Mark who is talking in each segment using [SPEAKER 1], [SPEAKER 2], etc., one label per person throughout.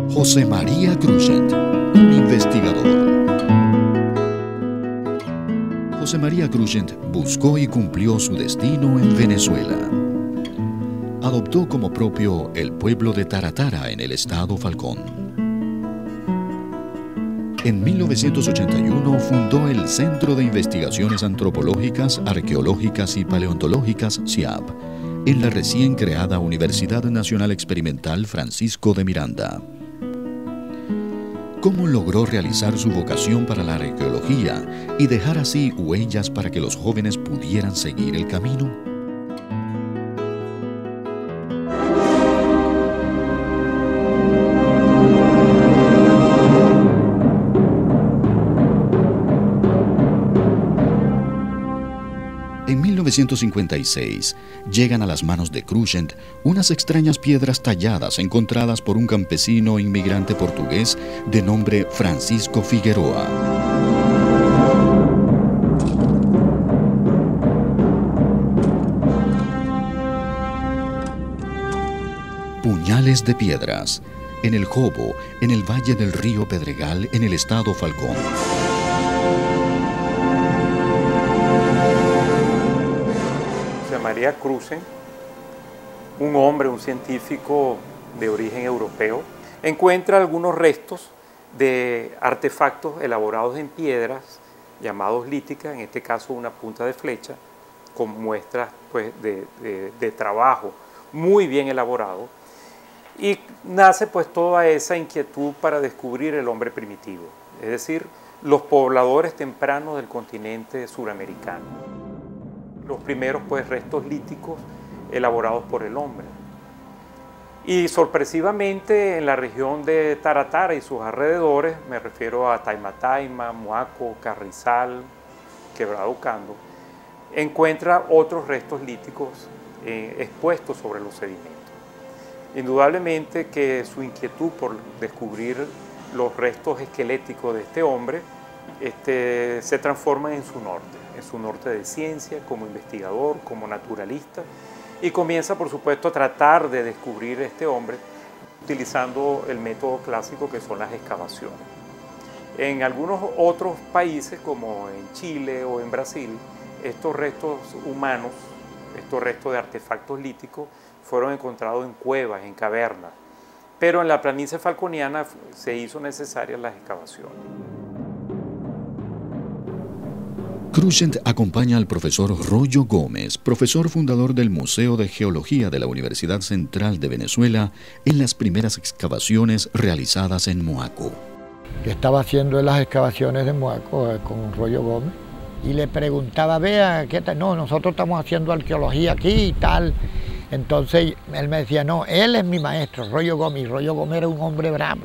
[SPEAKER 1] José María Cruxent, un investigador. José María Cruxent buscó y cumplió su destino en Venezuela. Adoptó como propio el pueblo de Taratara en el estado Falcón. En 1981 fundó el Centro de Investigaciones Antropológicas, Arqueológicas y Paleontológicas, CIAP, en la recién creada Universidad Nacional Experimental Francisco de Miranda. ¿Cómo logró realizar su vocación para la arqueología y dejar así huellas para que los jóvenes pudieran seguir el camino? En 1956 llegan a las manos de Cruxent unas extrañas piedras talladas encontradas por un campesino inmigrante portugués de nombre Francisco Figueroa. Puñales de piedras, en el Jobo, en el valle del río Pedregal, en el estado Falcón.
[SPEAKER 2] María Cruxent, un hombre, un científico de origen europeo, encuentra algunos restos de artefactos elaborados en piedras llamados líticas, en este caso una punta de flecha, con muestras pues, de trabajo muy bien elaborado, y nace pues toda esa inquietud para descubrir el hombre primitivo, es decir, los pobladores tempranos del continente suramericano. Los primeros pues, restos líticos elaborados por el hombre. Y sorpresivamente en la región de Taratara y sus alrededores, me refiero a Taimatayma, Moaco, Carrizal, Quebrado Cando, encuentra otros restos líticos expuestos sobre los sedimentos. Indudablemente que su inquietud por descubrir los restos esqueléticos de este hombre se transforma en su norte de ciencia, como investigador, como naturalista, y comienza, por supuesto, a tratar de descubrir este hombre utilizando el método clásico que son las excavaciones. En algunos otros países, como en Chile o en Brasil, estos restos humanos, estos restos de artefactos líticos, fueron encontrados en cuevas, en cavernas, pero en la planicie falconiana se hizo necesarias las excavaciones.
[SPEAKER 1] Cruxent acompaña al profesor Royo Gómez, profesor fundador del Museo de Geología de la Universidad Central de Venezuela, en las primeras excavaciones realizadas en Moaco.
[SPEAKER 3] Yo estaba haciendo las excavaciones de Moaco con Royo Gómez y le preguntaba, vea, ¿qué tal? No, nosotros estamos haciendo arqueología aquí y tal. Entonces él me decía, no, él es mi maestro, Royo Gómez, y Royo Gómez era un hombre bravo.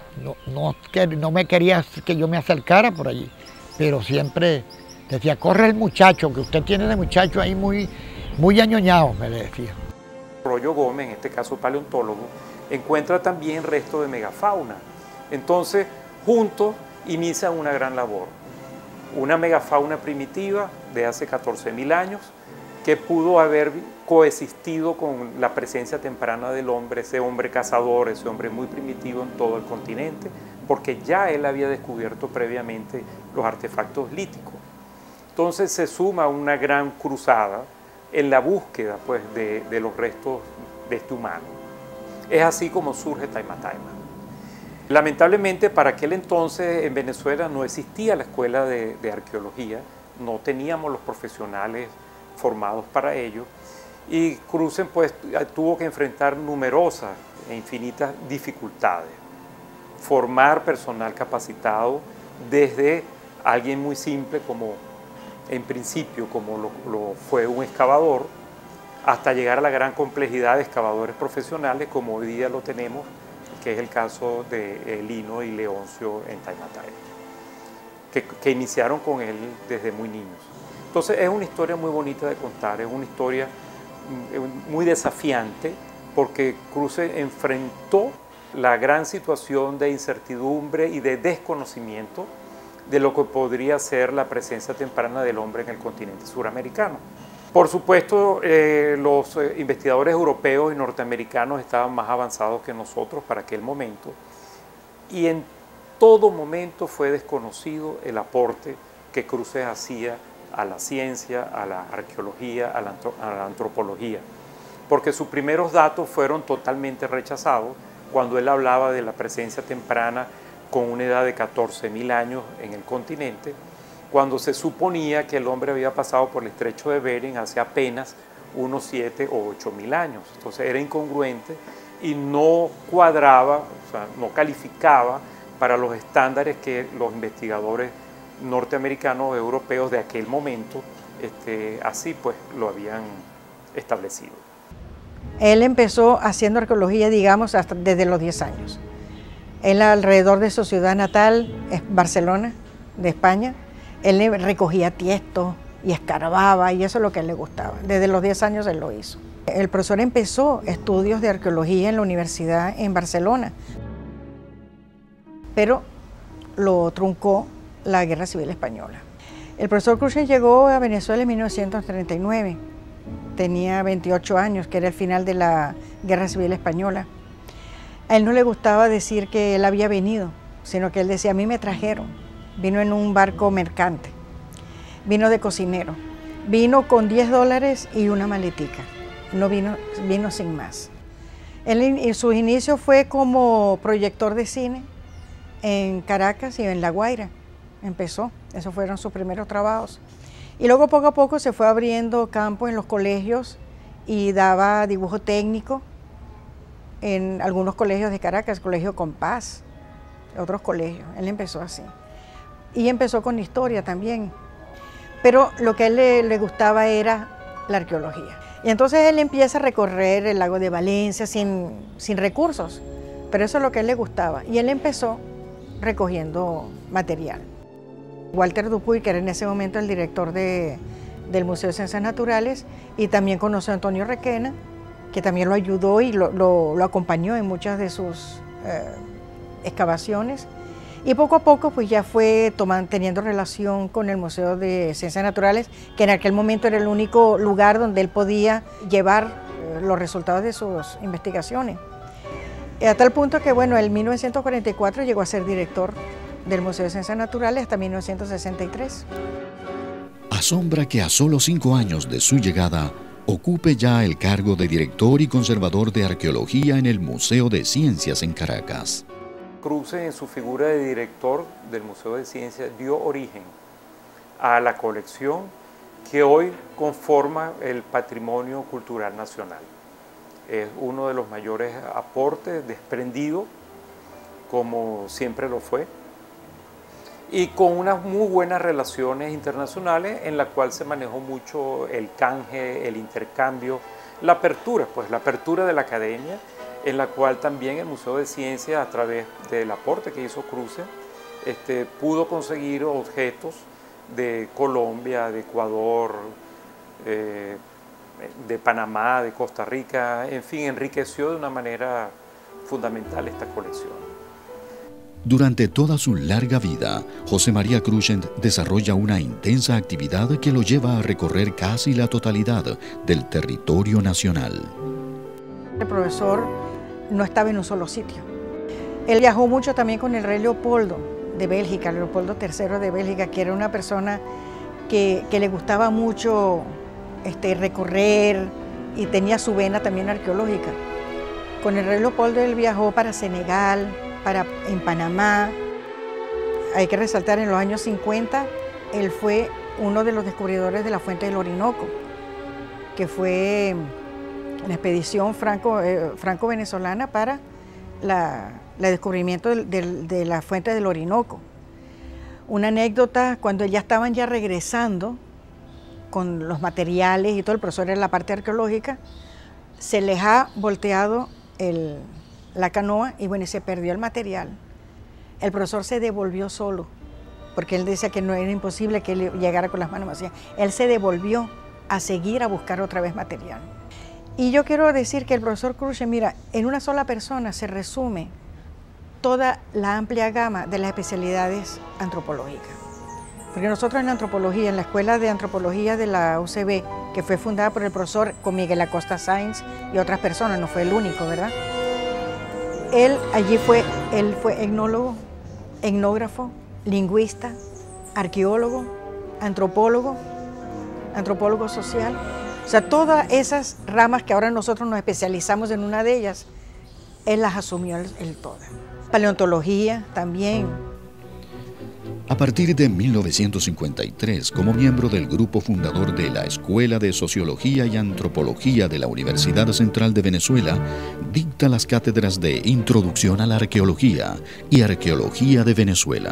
[SPEAKER 3] No me quería que yo me acercara por allí, pero siempre decía, corre el muchacho, que usted tiene de muchacho ahí muy añoñado, me decía.
[SPEAKER 2] Royo Gómez, en este caso paleontólogo, encuentra también restos de megafauna. Entonces, juntos inician una gran labor. Una megafauna primitiva de hace 14.000 años que pudo haber coexistido con la presencia temprana del hombre, ese hombre cazador, ese hombre muy primitivo en todo el continente, porque ya él había descubierto previamente los artefactos líticos. Entonces se suma una gran cruzada en la búsqueda pues, de los restos de este humano. Es así como surge Taimatayma. Lamentablemente para aquel entonces en Venezuela no existía la escuela de arqueología, no teníamos los profesionales formados para ello, y Cruxent pues, tuvo que enfrentar numerosas e infinitas dificultades. Formar personal capacitado desde alguien muy simple como en principio como lo fue un excavador, hasta llegar a la gran complejidad de excavadores profesionales como hoy día lo tenemos, que es el caso de Lino y Leoncio en Taimatayma, que iniciaron con él desde muy niños. Entonces es una historia muy bonita de contar, es una historia muy desafiante, porque Cruxent enfrentó la gran situación de incertidumbre y de desconocimiento de lo que podría ser la presencia temprana del hombre en el continente suramericano. Por supuesto, los investigadores europeos y norteamericanos estaban más avanzados que nosotros para aquel momento, y en todo momento fue desconocido el aporte que Cruces hacía a la ciencia, a la arqueología, a la antropología, porque sus primeros datos fueron totalmente rechazados cuando él hablaba de la presencia temprana con una edad de 14.000 años en el continente, cuando se suponía que el hombre había pasado por el estrecho de Bering hace apenas unos 7 o 8.000 años. Entonces era incongruente y no cuadraba, o sea, no calificaba para los estándares que los investigadores norteamericanos o europeos de aquel momento así pues lo habían establecido.
[SPEAKER 4] Él empezó haciendo arqueología, digamos, hasta desde los 10 años. Él alrededor de su ciudad natal, es Barcelona, de España, él recogía tiestos y escarbaba, y eso es lo que a él le gustaba. Desde los 10 años él lo hizo. El profesor empezó estudios de arqueología en la universidad en Barcelona, pero lo truncó la Guerra Civil Española. El profesor Cruces llegó a Venezuela en 1939, tenía 28 años, que era el final de la Guerra Civil Española. A él no le gustaba decir que él había venido, sino que él decía, a mí me trajeron. Vino en un barco mercante, vino de cocinero, vino con $10 y una maletica, no vino sin más. Él en sus inicios fue como proyector de cine en Caracas y en La Guaira, empezó, esos fueron sus primeros trabajos. Y luego poco a poco se fue abriendo campo en los colegios y daba dibujo técnico en algunos colegios de Caracas, Colegio Compás, otros colegios, él empezó así. Y empezó con historia también, pero lo que a él le gustaba era la arqueología. Y entonces él empieza a recorrer el lago de Valencia sin recursos, pero eso es lo que a él le gustaba. Y él empezó recogiendo material. Walter Dupuy, que era en ese momento el director del Museo de Ciencias Naturales, y también conoció a Antonio Requena, que también lo ayudó y lo acompañó en muchas de sus excavaciones. Y poco a poco pues ya fue teniendo relación con el Museo de Ciencias Naturales, que en aquel momento era el único lugar donde él podía llevar los resultados de sus investigaciones. A tal punto que, bueno, en 1944 llegó a ser director del Museo de Ciencias Naturales hasta 1963.
[SPEAKER 1] Asombra que a solo 5 años de su llegada ocupe ya el cargo de director y conservador de arqueología en el Museo de Ciencias en Caracas.
[SPEAKER 2] Cruces, en su figura de director del Museo de Ciencias, dio origen a la colección que hoy conforma el patrimonio cultural nacional. Es uno de los mayores aportes desprendido, como siempre lo fue, y con unas muy buenas relaciones internacionales en la cual se manejó mucho el canje, el intercambio, la apertura de la academia, en la cual también el Museo de Ciencias, a través del aporte que hizo Cruces, pudo conseguir objetos de Colombia, de Ecuador, de Panamá, de Costa Rica, en fin, enriqueció de una manera fundamental esta colección.
[SPEAKER 1] Durante toda su larga vida, José María Cruces desarrolla una intensa actividad que lo lleva a recorrer casi la totalidad del territorio nacional.
[SPEAKER 4] El profesor no estaba en un solo sitio. Él viajó mucho también con el rey Leopoldo de Bélgica, Leopoldo III de Bélgica, que era una persona que le gustaba mucho recorrer y tenía su vena también arqueológica. Con el rey Leopoldo él viajó para Senegal, en Panamá. Hay que resaltar, en los años 50, él fue uno de los descubridores de la fuente del Orinoco, que fue la expedición franco-venezolana para el descubrimiento de la fuente del Orinoco. Una anécdota, cuando ya estaban regresando con los materiales y todo, el profesor en la parte arqueológica, se les ha volteado la canoa y bueno, se perdió el material. El profesor se devolvió solo, porque él decía que no era imposible que él llegara con las manos vacías. Él se devolvió a seguir a buscar otra vez material. Y yo quiero decir que el profesor Cruces, mira, en una sola persona se resume toda la amplia gama de las especialidades antropológicas. Porque nosotros en la antropología, en la Escuela de Antropología de la UCB, que fue fundada por el profesor con Miguel Acosta Sáenz y otras personas, no fue el único, ¿verdad? Él fue etnólogo, etnógrafo, lingüista, arqueólogo, antropólogo social. O sea, todas esas ramas que ahora nosotros nos especializamos en una de ellas, él las asumió él todas. Paleontología también.
[SPEAKER 1] A partir de 1953, como miembro del grupo fundador de la Escuela de Sociología y Antropología de la Universidad Central de Venezuela, dicta las cátedras de Introducción a la Arqueología y Arqueología de Venezuela.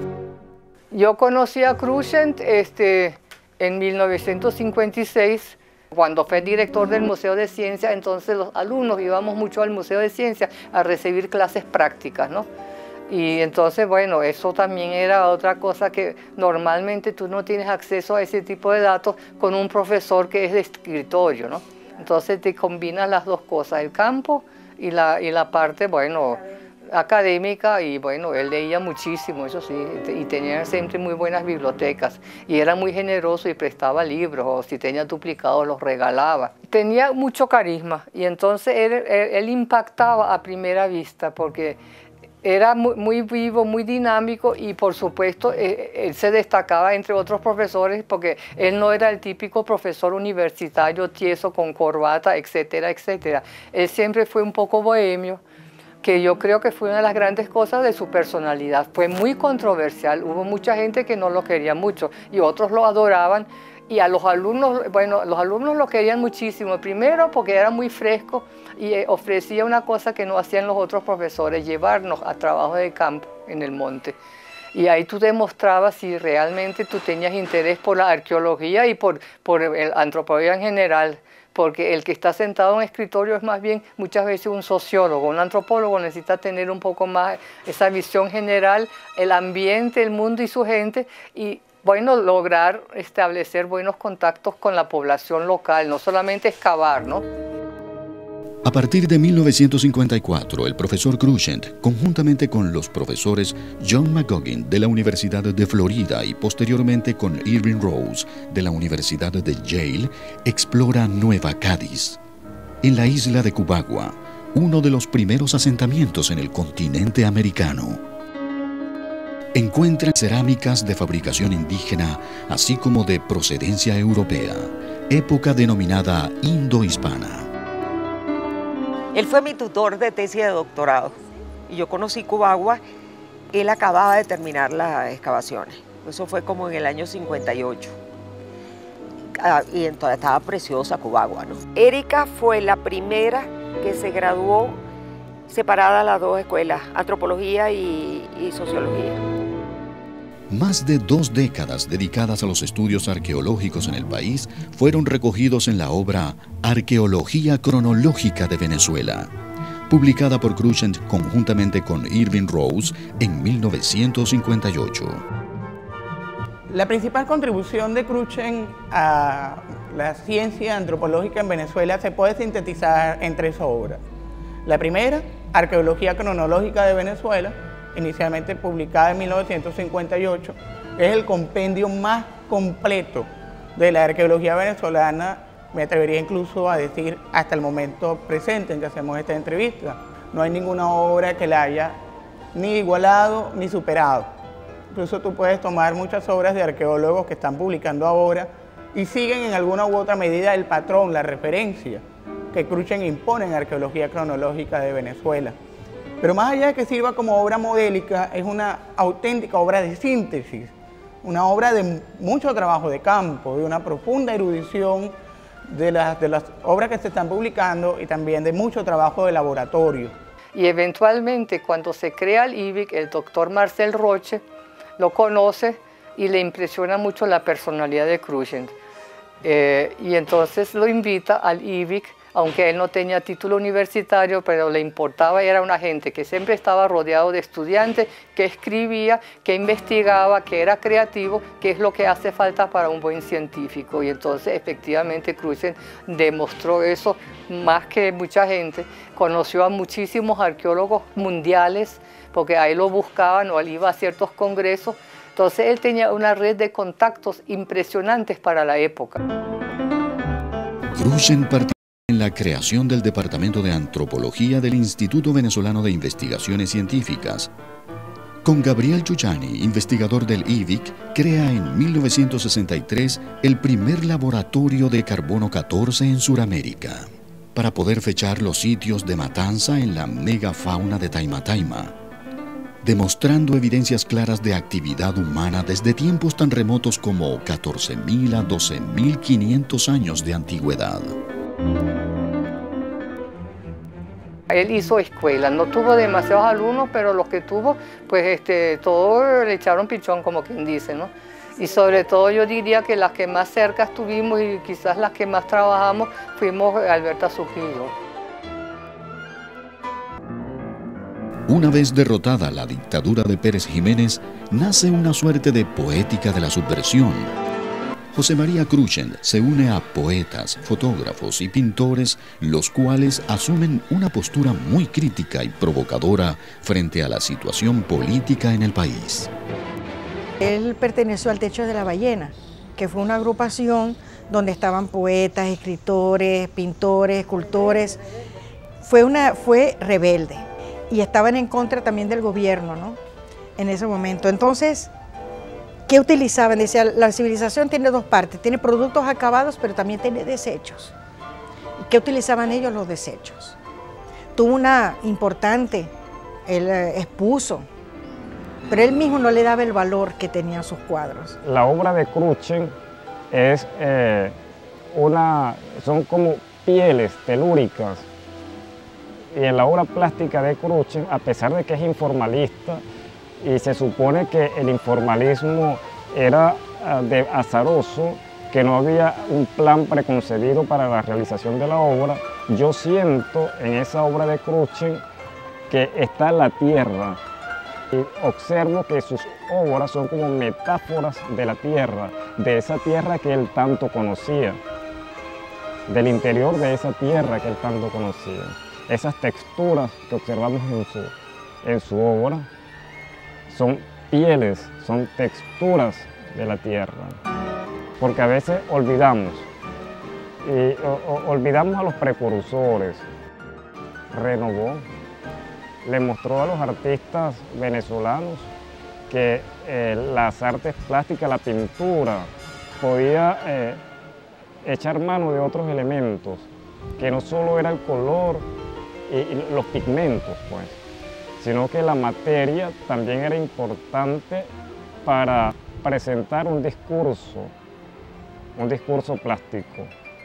[SPEAKER 5] Yo conocí a Cruikshank en 1956, cuando fue director del Museo de Ciencias. Entonces los alumnos íbamos mucho al Museo de Ciencias a recibir clases prácticas, ¿no? Y entonces, bueno, eso también era otra cosa que normalmente tú no tienes acceso a ese tipo de datos con un profesor que es de escritorio, ¿no? Entonces te combinas las dos cosas, el campo y la parte, bueno, académica. Y bueno, él leía muchísimo, eso sí, y tenía siempre muy buenas bibliotecas, y era muy generoso y prestaba libros, o si tenía duplicados los regalaba. Tenía mucho carisma, y entonces él impactaba a primera vista, porque era muy vivo, muy dinámico, y por supuesto él se destacaba entre otros profesores porque él no era el típico profesor universitario tieso con corbata, etcétera, etcétera. Él siempre fue un poco bohemio, que yo creo que fue una de las grandes cosas de su personalidad. Fue muy controversial, hubo mucha gente que no lo quería mucho y otros lo adoraban. Y a los alumnos, bueno, los alumnos lo querían muchísimo, primero porque era muy fresco y ofrecía una cosa que no hacían los otros profesores, llevarnos a trabajo de campo en el monte. Y ahí tú demostrabas si realmente tú tenías interés por la arqueología y por la antropología en general, porque el que está sentado en un escritorio es más bien muchas veces un sociólogo. Un antropólogo necesita tener un poco más esa visión general, el ambiente, el mundo y su gente, y bueno, lograr establecer buenos contactos con la población local, no solamente excavar, ¿no?
[SPEAKER 1] A partir de 1954, el profesor Cruikshank, conjuntamente con los profesores John McGuggin de la Universidad de Florida y posteriormente con Irving Rose de la Universidad de Yale, explora Nueva Cádiz. En la isla de Cubagua, uno de los primeros asentamientos en el continente americano. Encuentra cerámicas de fabricación indígena, así como de procedencia europea, época denominada indohispana.
[SPEAKER 6] Él fue mi tutor de tesis de doctorado y yo conocí Cubagua. Él acababa de terminar las excavaciones, eso fue como en el año 58. Y entonces estaba preciosa Cubagua, ¿no? Erika fue la primera que se graduó separada las dos escuelas, antropología y sociología.
[SPEAKER 1] Más de 2 décadas dedicadas a los estudios arqueológicos en el país fueron recogidos en la obra Arqueología Cronológica de Venezuela, publicada por Cruikshank conjuntamente con Irving Rose en 1958.
[SPEAKER 7] La principal contribución de Cruikshank a la ciencia antropológica en Venezuela se puede sintetizar en 3 obras. La primera, Arqueología Cronológica de Venezuela, inicialmente publicada en 1958, es el compendio más completo de la arqueología venezolana, me atrevería incluso a decir hasta el momento presente en que hacemos esta entrevista. No hay ninguna obra que la haya ni igualado ni superado. Incluso tú puedes tomar muchas obras de arqueólogos que están publicando ahora y siguen en alguna u otra medida el patrón, la referencia que Cruikshank impone en Arqueología Cronológica de Venezuela. Pero más allá de que sirva como obra modélica, es una auténtica obra de síntesis, una obra de mucho trabajo de campo, de una profunda erudición de las obras que se están publicando y también de mucho trabajo de laboratorio.
[SPEAKER 5] Y eventualmente cuando se crea el IBIC, el doctor Marcel Roche lo conoce y le impresiona mucho la personalidad de Cruikshank. Y entonces lo invita al IBIC, aunque él no tenía título universitario, pero le importaba, era una gente que siempre estaba rodeado de estudiantes, que escribía, que investigaba, que era creativo, que es lo que hace falta para un buen científico. Y entonces efectivamente Cruikshank demostró eso más que mucha gente. Conoció a muchísimos arqueólogos mundiales, porque ahí lo buscaban o él iba a ciertos congresos, Entonces él tenía una red de contactos impresionantes para la época.
[SPEAKER 1] Cruchen participó en la creación del Departamento de Antropología del Instituto Venezolano de Investigaciones Científicas. Con Gabriel Chuchani, investigador del IVIC, crea en 1963 el primer laboratorio de carbono 14 en Sudamérica, para poder fechar los sitios de matanza en la megafauna de Taima, demostrando evidencias claras de actividad humana desde tiempos tan remotos como 14.000 a 12.500 años de antigüedad.
[SPEAKER 5] Él hizo escuela, no tuvo demasiados alumnos, pero los que tuvo, pues todos le echaron pichón, como quien dice, ¿no? Y sobre todo yo diría que las que más cerca estuvimos y quizás las que más trabajamos fuimos Alberta Suquillo.
[SPEAKER 1] Una vez derrotada la dictadura de Pérez Jiménez, nace una suerte de poética de la subversión. José María Cruchen se une a poetas, fotógrafos y pintores, los cuales asumen una postura muy crítica y provocadora frente a la situación política en el país.
[SPEAKER 4] Él perteneció al Techo de la Ballena, que fue una agrupación donde estaban poetas, escritores, pintores, escultores. Fue rebelde y estaban en contra también del gobierno, ¿no? En ese momento. Entonces, ¿qué utilizaban? Decía, la civilización tiene dos partes, tiene productos acabados, pero también tiene desechos. ¿Y qué utilizaban ellos? Los desechos. Tuvo una importante, él expuso, pero él mismo no le daba el valor que tenían sus cuadros.
[SPEAKER 8] La obra de Cruchen es son como pieles telúricas. Y en la obra plástica de Cruchen, a pesar de que es informalista, y se supone que el informalismo era azaroso, que no había un plan preconcebido para la realización de la obra, yo siento en esa obra de Cruchen que está la tierra. Y observo que sus obras son como metáforas de la tierra, de esa tierra que él tanto conocía, del interior de esa tierra que él tanto conocía. Esas texturas que observamos en su obra son pieles, son texturas de la tierra. Porque a veces olvidamos a los precursores. Renovó, le mostró a los artistas venezolanos que las artes plásticas, la pintura, podía echar mano de otros elementos, que no solo era el color y los pigmentos, pues, sino que la materia también era importante para presentar un discurso plástico.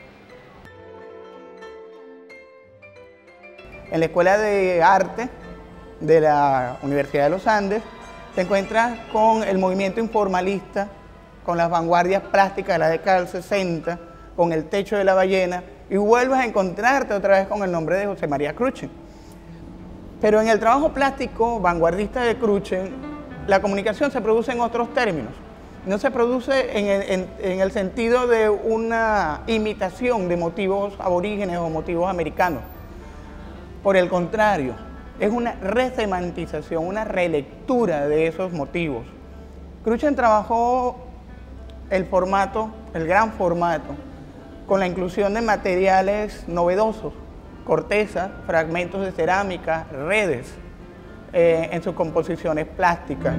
[SPEAKER 7] En la Escuela de Arte de la Universidad de los Andes te encuentras con el movimiento informalista, con las vanguardias plásticas de la década del 60, con el Techo de la Ballena, y vuelves a encontrarte otra vez con el nombre de José María Cruchen. Pero en el trabajo plástico vanguardista de Cruchen, la comunicación se produce en otros términos. No se produce en el sentido de una imitación de motivos aborígenes o motivos americanos. Por el contrario, es una resemantización, una relectura de esos motivos. Cruchen trabajó el gran formato, con la inclusión de materiales novedosos, corteza, fragmentos de cerámica, redes, en sus composiciones plásticas.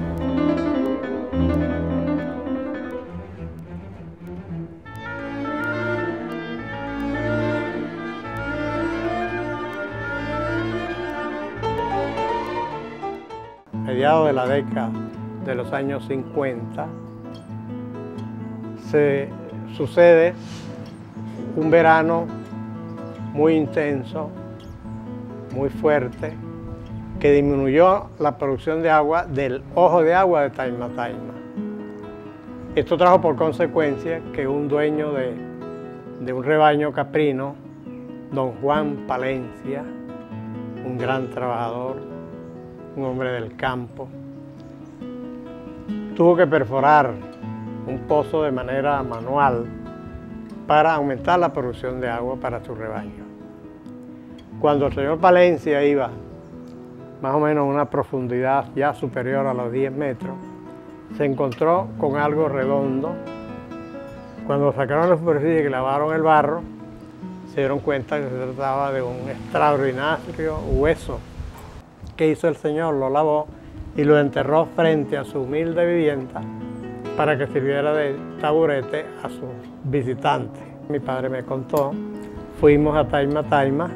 [SPEAKER 9] Mediados de la década de los años 50, se sucede un verano muy intenso, muy fuerte, que disminuyó la producción de agua del ojo de agua de Taima. Esto trajo por consecuencia que un dueño de un rebaño caprino, don Juan Palencia, un gran trabajador, un hombre del campo, tuvo que perforar un pozo de manera manual para aumentar la producción de agua para su rebaño. Cuando el señor Palencia iba más o menos a una profundidad ya superior a los 10 metros, se encontró con algo redondo. Cuando sacaron la superficie y clavaron el barro, se dieron cuenta que se trataba de un extraordinario hueso. ¿Qué hizo el señor? Lo lavó y lo enterró frente a su humilde vivienda para que sirviera de taburete a sus visitantes. Mi padre me contó, fuimos a Taima Taima,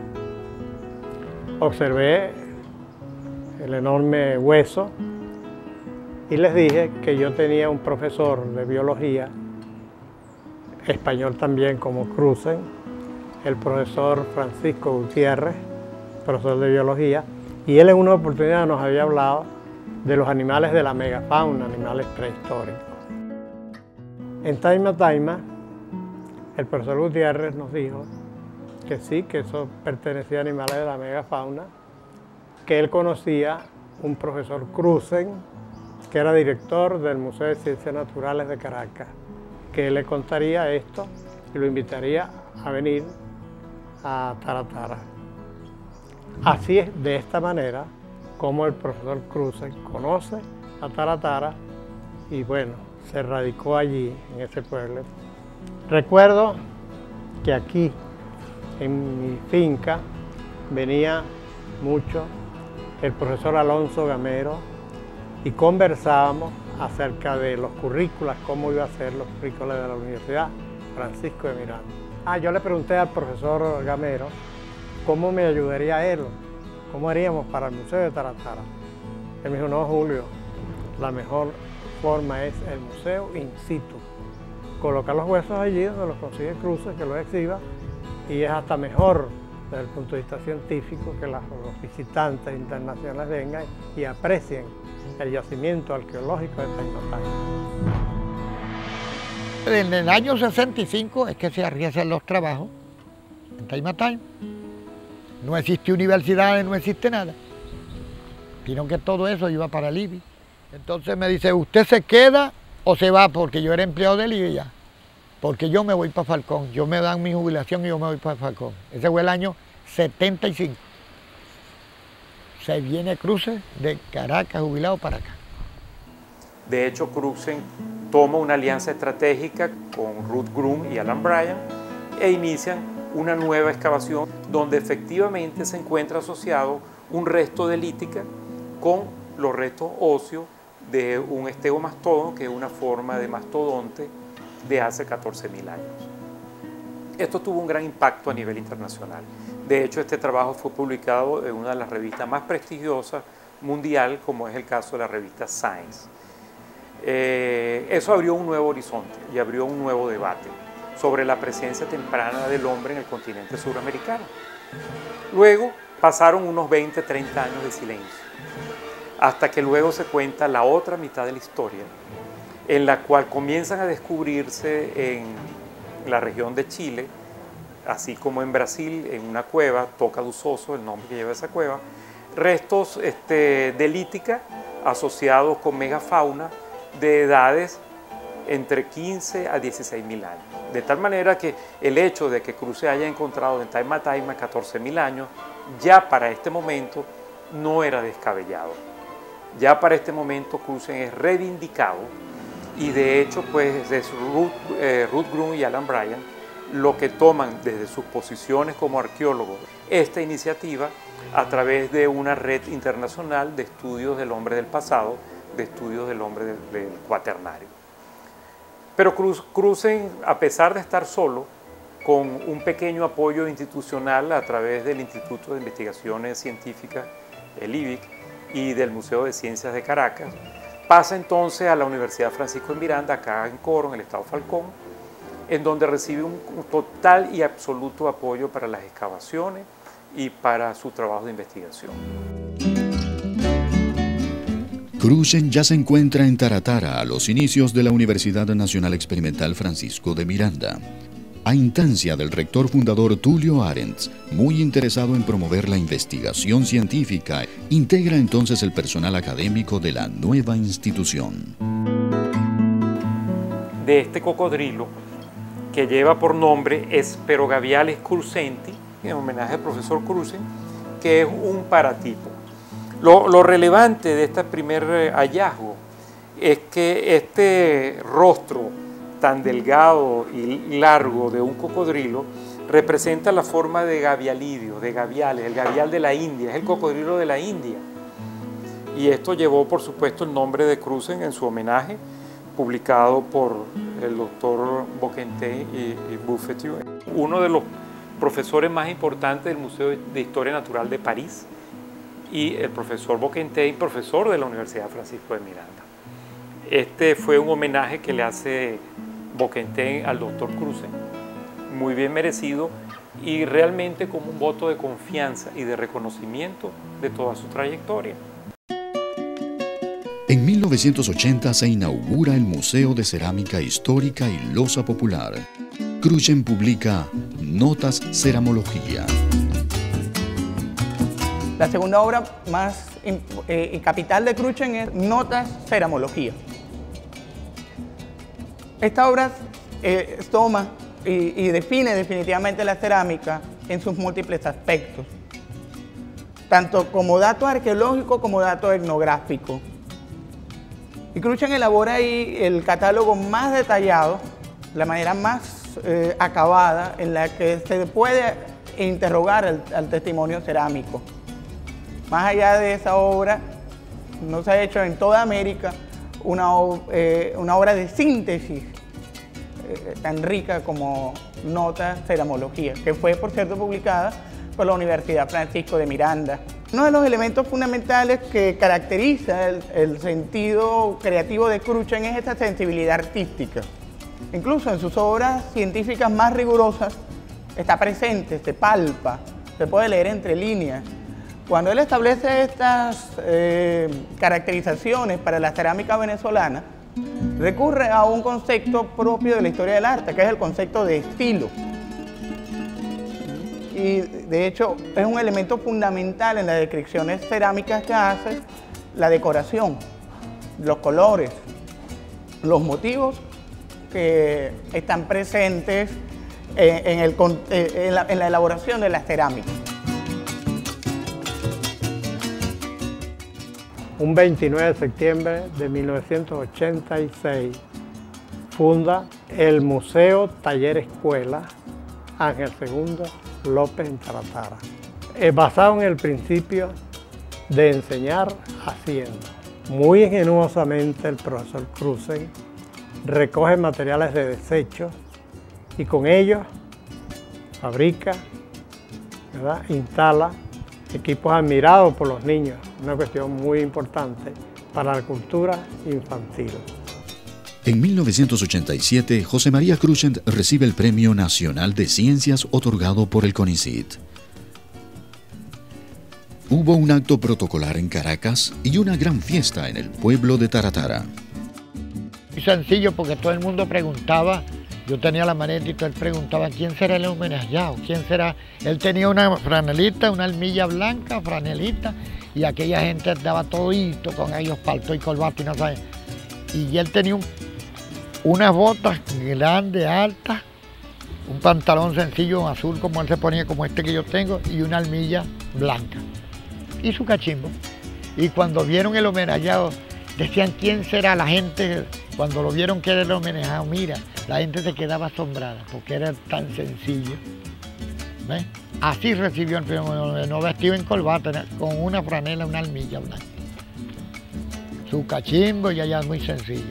[SPEAKER 9] observé el enorme hueso y les dije que yo tenía un profesor de biología, español también como Cruzen, el profesor Francisco Gutiérrez, profesor de biología, y él en una oportunidad nos había hablado de los animales de la megafauna, animales prehistóricos. En Taima Taima, el profesor Gutiérrez nos dijo que sí, que eso pertenecía a animales de la megafauna, que él conocía un profesor Cruzen, que era director del Museo de Ciencias Naturales de Caracas, que él le contaría esto y lo invitaría a venir a Taratara. Así es, de esta manera, como el profesor Cruzen conoce a Taratara y bueno, se radicó allí, en ese pueblo. Recuerdo que aquí, en mi finca, venía mucho el profesor Alonso Gamero y conversábamos acerca de los currículas, cómo iba a ser los currículos de la Universidad Francisco de Miranda. Yo le pregunté al profesor Gamero cómo me ayudaría él, cómo haríamos para el Museo de Taratara. Él me dijo, no, Julio, la mejor forma es el museo in situ. Colocar los huesos allí donde los consigue Cruzen, que los exhiba, y es hasta mejor desde el punto de vista científico que los visitantes internacionales vengan y aprecien el yacimiento arqueológico de Taima Taima.
[SPEAKER 3] En el año 65 es que se realizan los trabajos en Taima Taima. No existe universidades, no existe nada, sino que todo eso iba para el IBI. Entonces me dice, ¿usted se queda o se va? Porque yo era empleado del IBI ya, porque yo me voy para Falcón, yo me dan mi jubilación y yo me voy para Falcón. Ese fue el año 75. Se viene Cruzen de Caracas, jubilado para acá.
[SPEAKER 2] De hecho, Cruzen toma una alianza estratégica con Ruth Groom y Alan Bryan e inician una nueva excavación donde efectivamente se encuentra asociado un resto de lítica con los restos óseos de un estegomastodon, que es una forma de mastodonte de hace 14.000 años. Esto tuvo un gran impacto a nivel internacional. De hecho, este trabajo fue publicado en una de las revistas más prestigiosas mundial, como es el caso de la revista Science. Eso abrió un nuevo horizonte y abrió un nuevo debate sobre la presencia temprana del hombre en el continente suramericano. Luego pasaron unos 20, 30 años de silencio, hasta que luego se cuenta la otra mitad de la historia, en la cual comienzan a descubrirse en la región de Chile, así como en Brasil, en una cueva, Toca do Sosso, el nombre que lleva esa cueva, restos de lítica asociados con megafauna de edades entre 15 a 16.000 años. De tal manera que el hecho de que Cruzen haya encontrado en Taima Taima 14.000 años, ya para este momento no era descabellado. Ya para este momento Cruzen es reivindicado y de hecho pues es Ruth Groom y Alan Bryan lo que toman desde sus posiciones como arqueólogos esta iniciativa a través de una red internacional de estudios del hombre del pasado, de estudios del hombre del cuaternario. Pero Cruzen, a pesar de estar solo, con un pequeño apoyo institucional a través del Instituto de Investigaciones Científicas, el IBIC, y del Museo de Ciencias de Caracas, pasa entonces a la Universidad Francisco de Miranda, acá en Coro, en el estado Falcón, en donde recibe un total y absoluto apoyo para las excavaciones y para su trabajo de investigación.
[SPEAKER 1] Cruzen ya se encuentra en Taratara a los inicios de la Universidad Nacional Experimental Francisco de Miranda. A instancia del rector fundador Tulio Arendts, muy interesado en promover la investigación científica, integra entonces el personal académico de la nueva institución.
[SPEAKER 2] De este cocodrilo, que lleva por nombre Sperogaviales cruzenti, en homenaje al profesor Cruzen, que es un paratipo. Lo relevante de este primer hallazgo es que este rostro tan delgado y largo de un cocodrilo representa la forma de gavialidio, de gaviales, el gavial de la India, es el cocodrilo de la India. Y esto llevó, por supuesto, el nombre de Cruzen en su homenaje, publicado por el doctor Bocquentin y Buffetieu, uno de los profesores más importantes del Museo de Historia Natural de París, y el profesor Bocquentin, profesor de la Universidad Francisco de Miranda. Este fue un homenaje que le hace Bocquentin al doctor Cruzen, muy bien merecido y realmente como un voto de confianza y de reconocimiento de toda su trayectoria.
[SPEAKER 1] En 1980 se inaugura el Museo de Cerámica Histórica y Loza Popular. Cruzen publica Notas Ceramología.
[SPEAKER 7] La segunda obra más capital de Cruzen es Notas Ceramología. Esta obra toma y define definitivamente la cerámica en sus múltiples aspectos, tanto como dato arqueológico como dato etnográfico. Y Cruzen elabora ahí el catálogo más detallado, la manera más acabada en la que se puede interrogar al testimonio cerámico. Más allá de esa obra, no se ha hecho en toda América una obra de síntesis tan rica como Notas Ceramología, que fue, por cierto, publicada por la Universidad Francisco de Miranda. Uno de los elementos fundamentales que caracteriza el sentido creativo de Cruzen es esta sensibilidad artística. Incluso en sus obras científicas más rigurosas está presente, se palpa, se puede leer entre líneas. Cuando él establece estas caracterizaciones para la cerámica venezolana, recurre a un concepto propio de la historia del arte, que es el concepto de estilo. Y de hecho es un elemento fundamental en las descripciones cerámicas que hace, la decoración, los colores, los motivos que están presentes en la elaboración de la cerámica.
[SPEAKER 9] Un 29 de septiembre de 1986 funda el Museo Taller Escuela Ángel II López en Taratara, basado en el principio de enseñar haciendo. Muy ingenuosamente el profesor Cruzen recoge materiales de desechos y con ellos fabrica, ¿verdad?, instala equipos admirados por los niños, una cuestión muy importante para la cultura infantil.
[SPEAKER 1] En 1987, José María Cruzen recibe el Premio Nacional de Ciencias otorgado por el CONICYT. Hubo un acto protocolar en Caracas y una gran fiesta en el pueblo de Taratara.
[SPEAKER 3] Muy sencillo porque todo el mundo preguntaba, yo tenía la maleta y todo él preguntaba quién será el homenajeado, quién será. Él tenía una franelita, una almilla blanca, franelita, y aquella gente andaba todito con ellos, palto y corbata y no sabe. Y él tenía unas botas grandes, altas, un pantalón sencillo azul como él se ponía, como este que yo tengo, y una almilla blanca. Y su cachimbo. Y cuando vieron el homenajeado, decían quién será la gente. Cuando lo vieron que era el homenajeado, mira, la gente se quedaba asombrada porque era tan sencillo. ¿Ves? Así recibió el premio, no vestido en corbata, con una franela, una almilla blanca. Su cachimbo y allá muy sencillo.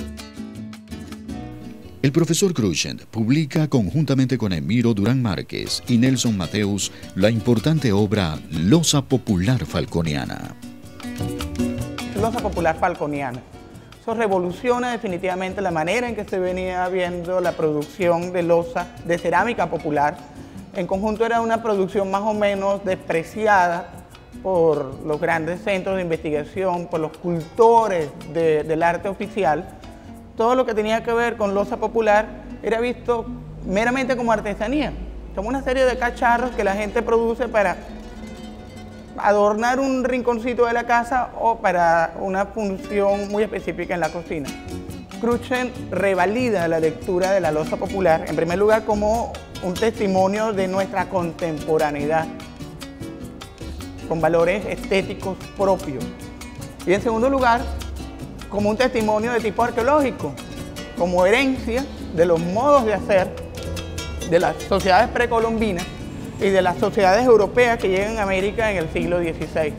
[SPEAKER 1] El profesor Cruzen publica conjuntamente con Emiro Durán Márquez y Nelson Mateus la importante obra Loza Popular Falconiana.
[SPEAKER 7] Loza Popular Falconiana. Eso revoluciona definitivamente la manera en que se venía viendo la producción de loza de cerámica popular. En conjunto era una producción más o menos despreciada por los grandes centros de investigación, por los cultores del arte oficial. Todo lo que tenía que ver con loza popular era visto meramente como artesanía, como una serie de cacharros que la gente produce para adornar un rinconcito de la casa o para una función muy específica en la cocina. Cruzen revalida la lectura de la loza popular, en primer lugar como un testimonio de nuestra contemporaneidad, con valores estéticos propios. Y en segundo lugar, como un testimonio de tipo arqueológico, como herencia de los modos de hacer de las sociedades precolombinas y de las sociedades europeas que llegan a América en el siglo XVI.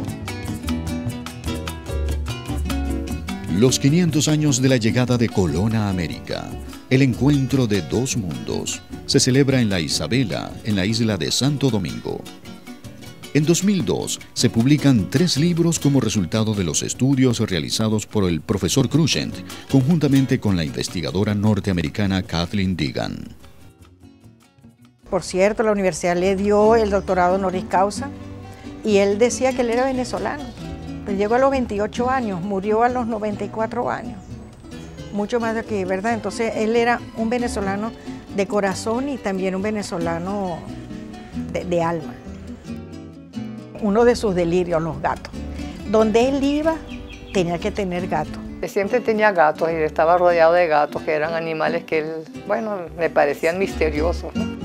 [SPEAKER 1] Los 500 años de la llegada de Colón a América, el encuentro de dos mundos, se celebra en La Isabela, en la isla de Santo Domingo. En 2002 se publican 3 libros como resultado de los estudios realizados por el profesor Cruikshank, conjuntamente con la investigadora norteamericana Kathleen Deegan.
[SPEAKER 4] Por cierto, la universidad le dio el doctorado honoris causa y él decía que él era venezolano. Él llegó a los 28 años, murió a los 94 años. Mucho más de aquí, ¿verdad? Entonces él era un venezolano de corazón y también un venezolano de alma. Uno de sus delirios, los gatos. Donde él iba, tenía que tener gatos.
[SPEAKER 5] Siempre tenía gatos y estaba rodeado de gatos, que eran animales que él, bueno, me parecían misteriosos, ¿no?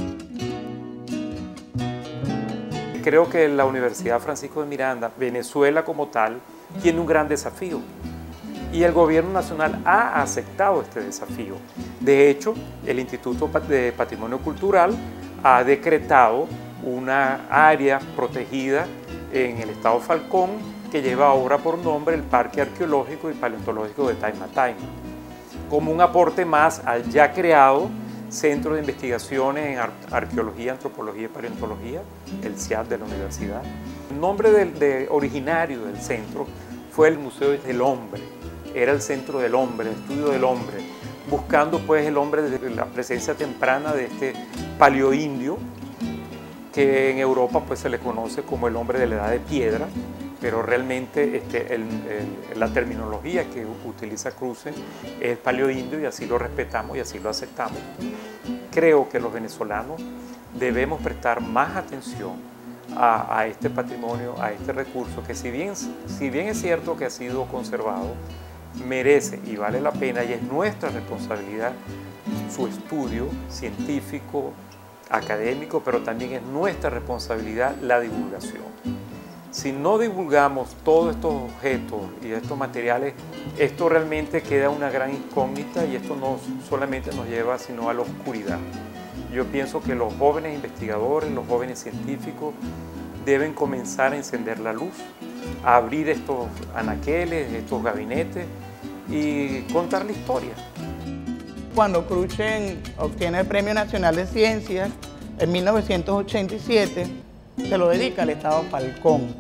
[SPEAKER 2] Creo que la Universidad Francisco de Miranda, Venezuela como tal, tiene un gran desafío. Y el gobierno nacional ha aceptado este desafío. De hecho, el Instituto de Patrimonio Cultural ha decretado una área protegida en el estado Falcón que lleva ahora por nombre el Parque Arqueológico y Paleontológico de Taima Taima, como un aporte más al ya creado Centro de Investigaciones en Arqueología, Antropología y Paleontología, el CIAP de la universidad. El nombre originario del centro fue el Museo del Hombre, era el centro del hombre, el estudio del hombre, buscando pues el hombre desde la presencia temprana de este paleoindio, que en Europa pues se le conoce como el hombre de la edad de piedra, pero realmente la terminología que utiliza Cruikshank es paleoindio y así lo respetamos y así lo aceptamos. Creo que los venezolanos debemos prestar más atención a este patrimonio, a este recurso que si bien es cierto que ha sido conservado, merece y vale la pena y es nuestra responsabilidad su estudio científico, académico, pero también es nuestra responsabilidad la divulgación. Si no divulgamos todos estos objetos y estos materiales, esto realmente queda una gran incógnita y esto no solamente nos lleva sino a la oscuridad. Yo pienso que los jóvenes investigadores, los jóvenes científicos deben comenzar a encender la luz, a abrir estos anaqueles, estos gabinetes y contar la historia.
[SPEAKER 7] Cuando Cruikshank obtiene el Premio Nacional de Ciencias en 1987, se lo dedica al estado Falcón.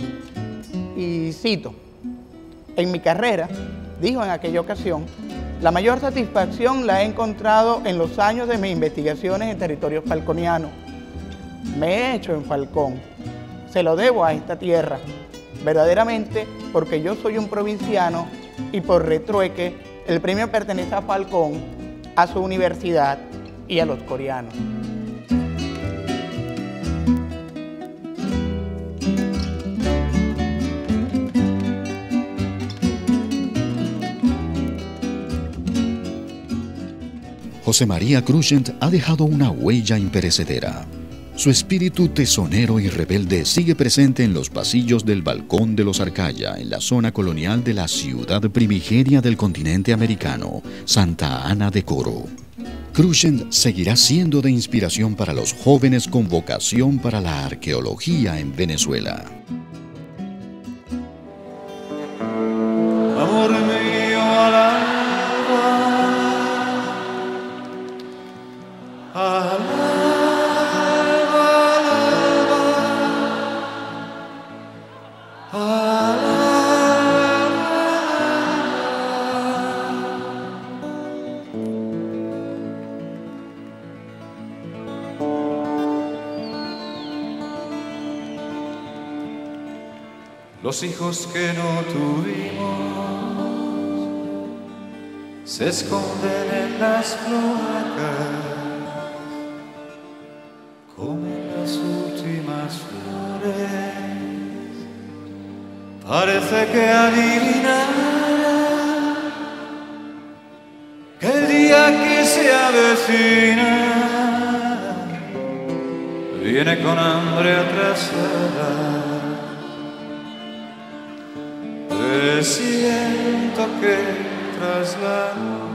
[SPEAKER 7] Y cito, en mi carrera, dijo en aquella ocasión, la mayor satisfacción la he encontrado en los años de mis investigaciones en territorio falconiano. Me he hecho en Falcón. Se lo debo a esta tierra, verdaderamente porque yo soy un provinciano y por retrueque el premio pertenece a Falcón, a su universidad y a los coreanos.
[SPEAKER 1] José María Cruikshank ha dejado una huella imperecedera. Su espíritu tesonero y rebelde sigue presente en los pasillos del Balcón de los Arcaya, en la zona colonial de la ciudad primigenia del continente americano, Santa Ana de Coro. Cruikshank seguirá siendo de inspiración para los jóvenes con vocación para la arqueología en Venezuela.
[SPEAKER 10] Amor mío al alba, al alba, al alba. Los hijos que no tuvimos se esconden en las cloacas, comen las últimas flores, parece que adivinarán que el día que se avecina viene con hambre atrasada. Presiento tanto que tras la noche